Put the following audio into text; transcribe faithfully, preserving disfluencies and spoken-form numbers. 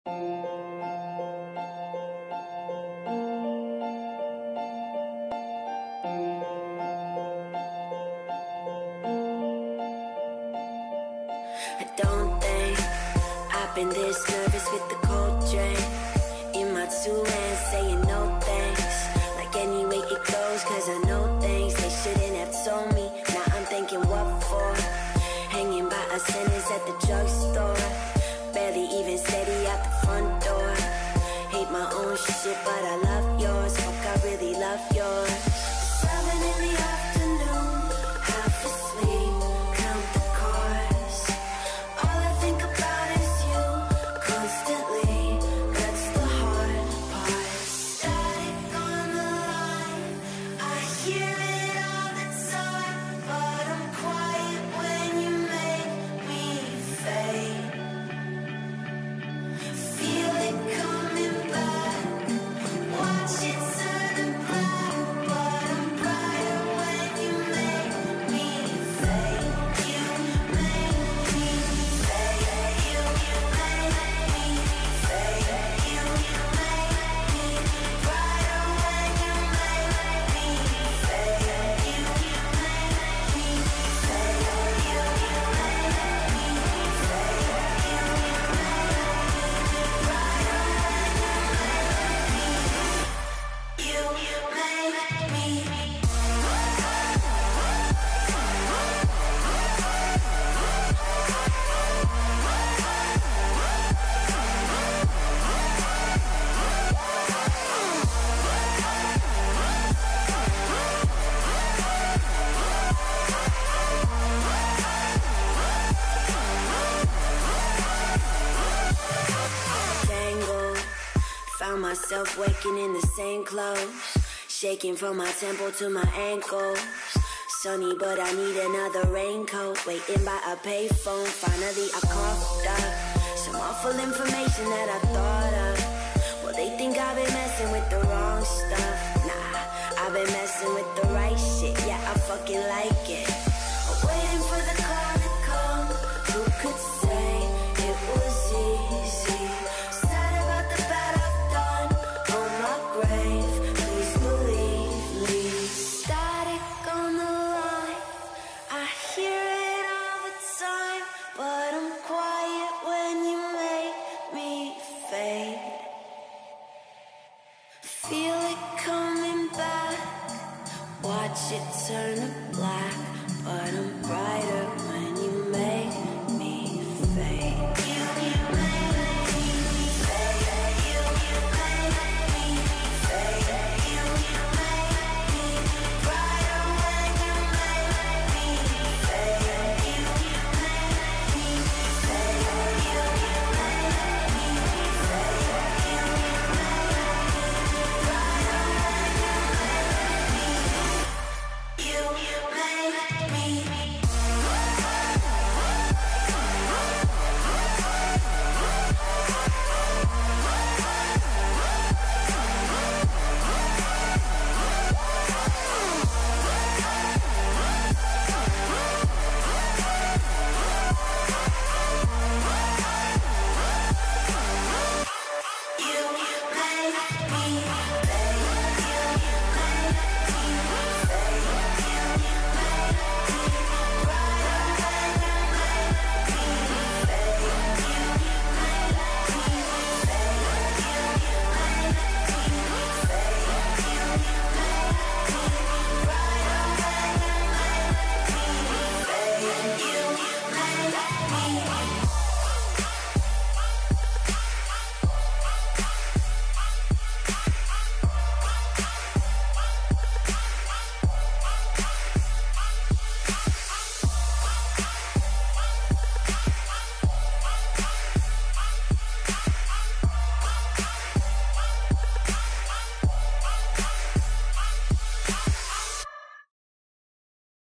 I don't think I've been this nervous with the cold drink in my two hands, saying no thanks. Like anyway it goes, cause I know things they shouldn't have told me. Now I'm thinking what for? Hanging by a sentence at the drugstore, barely even steady out the front door. Hate my own shit, but I love yours. Fuck, I really love yours. Seven in the afternoon, half asleep, count the cars. All I think about is you, constantly. That's the hard part. Static on the line, I hear it all the time, but I'm quiet when you make me fade. Feel it coming back, watch it turn black, but I'm brighter when you make me fade. You make me fade. You make me fade. You make me brighter when you make me fade. You make me fade. You make me fade. You You make me. Tangled, found myself waking in the same clothes, shaking from my temple to my ankles. Sunny, but I need another raincoat. Waiting by a payphone, finally I coughed up some awful information that I thought of. Well, they think I've been messing with the wrong stuff. Nah, I've been messing with the right shit. Yeah, I fucking like it. I'm waiting for the call to come. Who could say it was easy? Sad about the bad I've done on my grave. Please believe me. Static on the line, I hear it all the time, but I'm quiet when you make me fade. Feel it coming back, watch it turn to black, but I'm brighter